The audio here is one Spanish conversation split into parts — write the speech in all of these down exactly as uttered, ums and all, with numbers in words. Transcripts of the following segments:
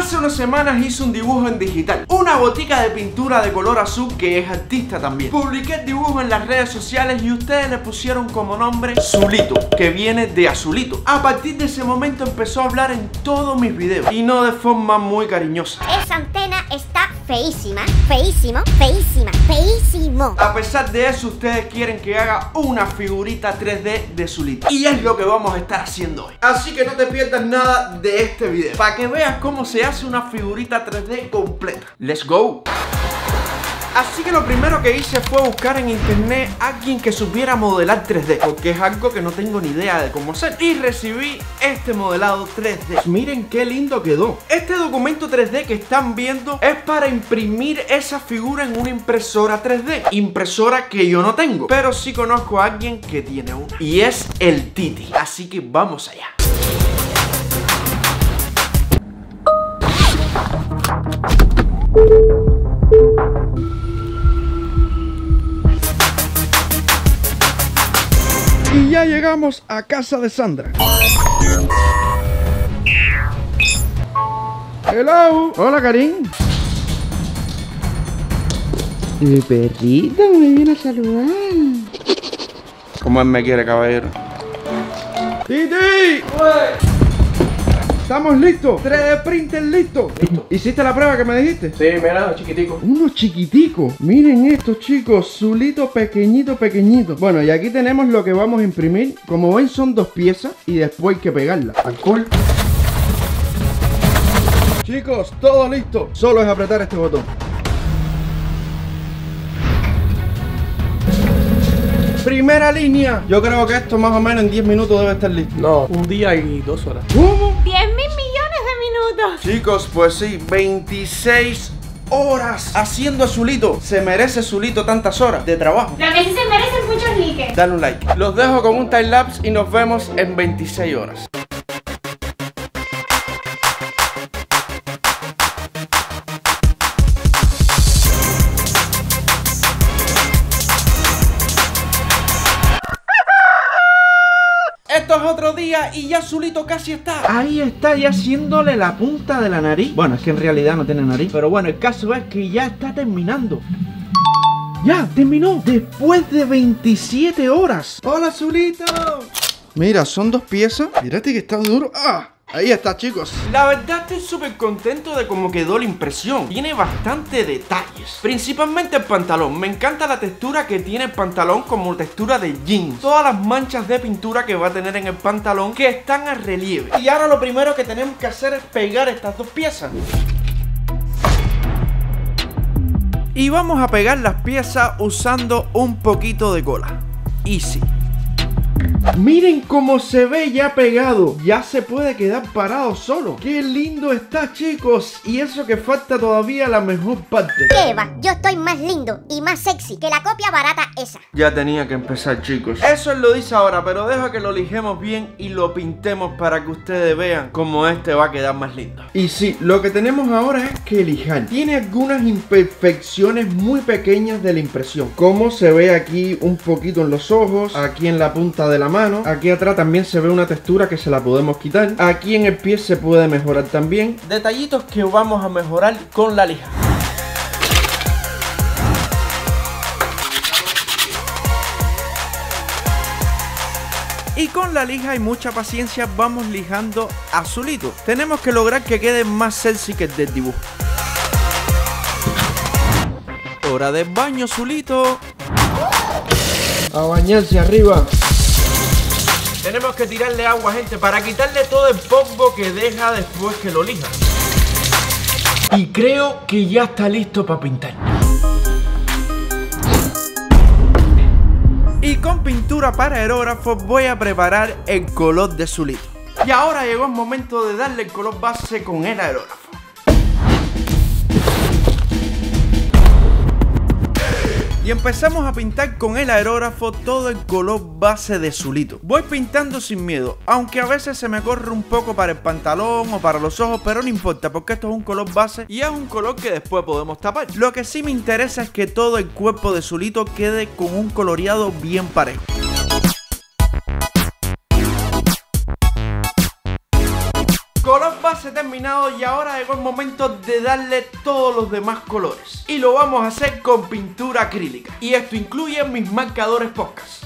Hace unas semanas hice un dibujo en digital, una botica de pintura de color azul que es artista también. Publiqué el dibujo en las redes sociales y ustedes le pusieron como nombre Zulito, que viene de azulito. A partir de ese momento empezó a hablar en todos mis videos y no de forma muy cariñosa. Esa antena está feísima, feísimo, feísima, feísimo. A pesar de eso, ustedes quieren que haga una figurita tres D de Zulito, y es lo que vamos a estar haciendo hoy. Así que no te pierdas nada de este video, para que veas cómo se hace una figurita tres D completa. ¡Let's go! Así que lo primero que hice fue buscar en internet a alguien que supiera modelar tres D, porque es algo que no tengo ni idea de cómo hacer. Y recibí este modelado tres D. Miren qué lindo quedó. Este documento tres D que están viendo es para imprimir esa figura en una impresora tres D. Impresora que yo no tengo, pero sí conozco a alguien que tiene una, y es el Titi. Así que vamos allá. Y ya llegamos a casa de Sandra. Hello. Hola, Karim. Mi perrito me viene a saludar. ¿Cómo él me quiere, caballero? ¡Titi! ¡Estamos listos! tres D printer listo. ¿Listo? ¿Hiciste la prueba que me dijiste? Sí, mira, los chiquiticos. Unos chiquiticos. Miren estos, chicos. Zulito pequeñito, pequeñito. Bueno, y aquí tenemos lo que vamos a imprimir. Como ven, son dos piezas y después hay que pegarlas. Al cool. Chicos, todo listo. Solo es apretar este botón. Primera línea. Yo creo que esto más o menos en diez minutos debe estar listo. No, un día y dos horas. ¿Cómo? diez mil millones de minutos. Chicos, pues sí, veintiséis horas haciendo a Zulito. Se merece Zulito tantas horas de trabajo. Lo que sí se merecen muchos likes. Dale un like. Los dejo con un timelapse y nos vemos en veintiséis horas. Esto es otro día y ya Zulito casi está. Ahí está, ya haciéndole la punta de la nariz. Bueno, es que en realidad no tiene nariz, pero bueno, el caso es que ya está terminando. ¡Ya! ¡Terminó! Después de veintisiete horas. ¡Hola, Zulito! Mira, son dos piezas. Mírate que está duro. ¡Ah! Ahí está, chicos. La verdad estoy súper contento de cómo quedó la impresión. Tiene bastante detalles, principalmente el pantalón. Me encanta la textura que tiene el pantalón, como textura de jeans. Todas las manchas de pintura que va a tener en el pantalón, que están a relieve. Y ahora lo primero que tenemos que hacer es pegar estas dos piezas. Y vamos a pegar las piezas usando un poquito de cola. Easy. Miren cómo se ve ya pegado. Ya se puede quedar parado solo. ¡Qué lindo está, chicos! Y eso que falta todavía la mejor parte. ¿Qué va? Yo estoy más lindo y más sexy que la copia barata esa. Ya tenía que empezar, chicos. Eso él lo dice ahora, pero deja que lo lijemos bien y lo pintemos para que ustedes vean cómo este va a quedar más lindo. Y sí, lo que tenemos ahora es que lijar. Tiene algunas imperfecciones muy pequeñas de la impresión, como se ve aquí un poquito en los ojos, aquí en la punta de la mano. Aquí atrás también se ve una textura que se la podemos quitar. Aquí en el pie se puede mejorar también. Detallitos que vamos a mejorar con la lija. Y con la lija y mucha paciencia vamos lijando a Zulito. Tenemos que lograr que quede más sexy que el del dibujo. Hora del baño, Zulito. A bañarse arriba. Tenemos que tirarle agua, gente, para quitarle todo el polvo que deja después que lo lija. Y creo que ya está listo para pintar. Y con pintura para aerógrafo voy a preparar el color de Zulito. Y ahora llegó el momento de darle el color base con el aerógrafo. Y empezamos a pintar con el aerógrafo todo el color base de Zulito. Voy pintando sin miedo, aunque a veces se me corre un poco para el pantalón o para los ojos, pero no importa porque esto es un color base y es un color que después podemos tapar. Lo que sí me interesa es que todo el cuerpo de Zulito quede con un coloreado bien parejo. Color base base terminado y ahora llegó el momento de darle todos los demás colores. Y lo vamos a hacer con pintura acrílica. Y esto incluye mis marcadores podcast.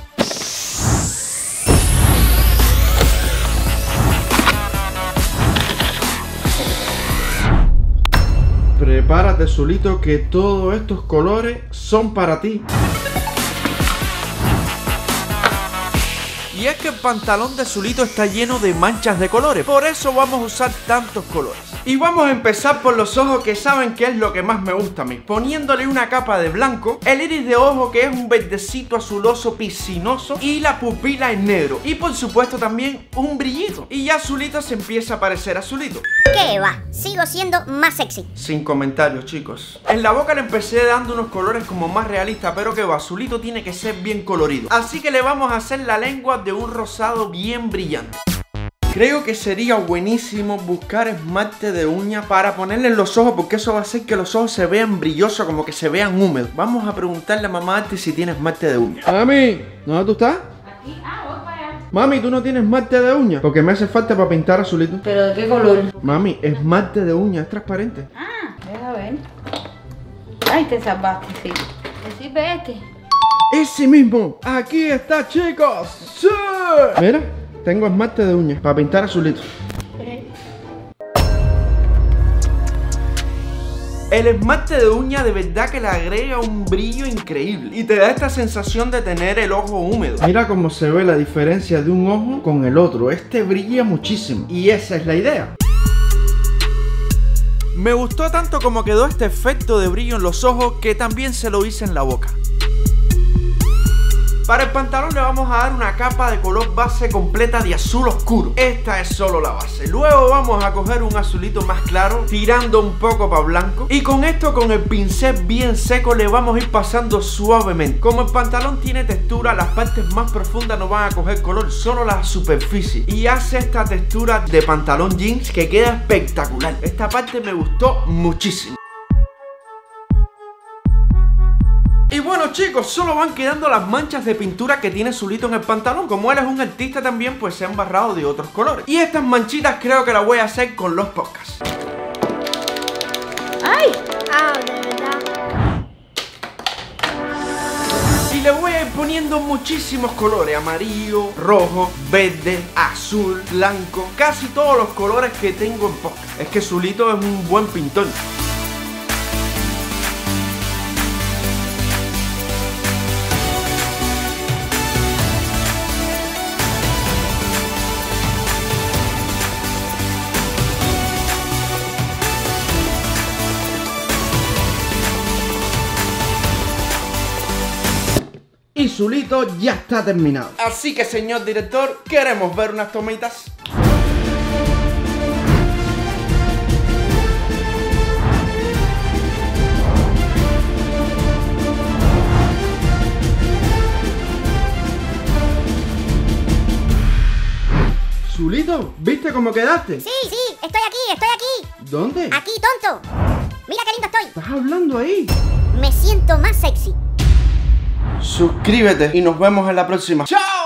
Prepárate, Zulito, que todos estos colores son para ti. Y es que el pantalón de Zulito está lleno de manchas de colores, por eso vamos a usar tantos colores. Y vamos a empezar por los ojos, que saben que es lo que más me gusta a mí. Poniéndole una capa de blanco, el iris de ojo, que es un verdecito azuloso piscinoso, y la pupila en negro. Y por supuesto también un brillito. Y ya Zulito se empieza a parecer a Zulito. ¿Qué va? Sigo siendo más sexy. Sin comentarios, chicos. En la boca le empecé dando unos colores como más realistas, pero que va, Zulito tiene que ser bien colorido. Así que le vamos a hacer la lengua de un rosado bien brillante. Creo que sería buenísimo buscar esmalte de uña para ponerle en los ojos, porque eso va a hacer que los ojos se vean brillosos, como que se vean húmedos. Vamos a preguntarle a mamá Arti si tiene esmalte de uña. Mami, ¿dónde tú estás? Aquí, ah, voy para allá. Mami, ¿tú no tienes esmalte de uña? Porque me hace falta para pintar a Zulito. ¿Pero de qué color? Mami, esmalte de uña, es transparente. Ah, deja ver. Ay, te salvaste, sí. ¿Te sirve este? ¡Ese mismo! ¡Aquí está, chicos! ¡Sí! Mira, tengo esmalte de uña para pintar a Zulito. El esmalte de uña de verdad que le agrega un brillo increíble y te da esta sensación de tener el ojo húmedo. Mira cómo se ve la diferencia de un ojo con el otro. Este brilla muchísimo y esa es la idea. Me gustó tanto como quedó este efecto de brillo en los ojos que también se lo hice en la boca. Para el pantalón le vamos a dar una capa de color base completa de azul oscuro. Esta es solo la base. Luego vamos a coger un azulito más claro, tirando un poco para blanco. Y con esto, con el pincel bien seco, le vamos a ir pasando suavemente. Como el pantalón tiene textura, las partes más profundas no van a coger color, solo la superficie. Y hace esta textura de pantalón jeans que queda espectacular. Esta parte me gustó muchísimo. Y bueno, chicos, solo van quedando las manchas de pintura que tiene Zulito en el pantalón. Como él es un artista también, pues se han barrado de otros colores. Y estas manchitas creo que las voy a hacer con los podcasts. ¡Ay! Ah, de verdad. Y le voy a ir poniendo muchísimos colores: amarillo, rojo, verde, azul, blanco. Casi todos los colores que tengo en podcast. Es que Zulito es un buen pintor. Y Zulito ya está terminado. Así que, señor director, queremos ver unas tomitas. Zulito, ¿viste cómo quedaste? Sí, sí, estoy aquí, estoy aquí. ¿Dónde? Aquí, tonto. Mira qué lindo estoy. ¿Estás hablando ahí? Me siento más sexy. Suscríbete y nos vemos en la próxima. ¡Chao!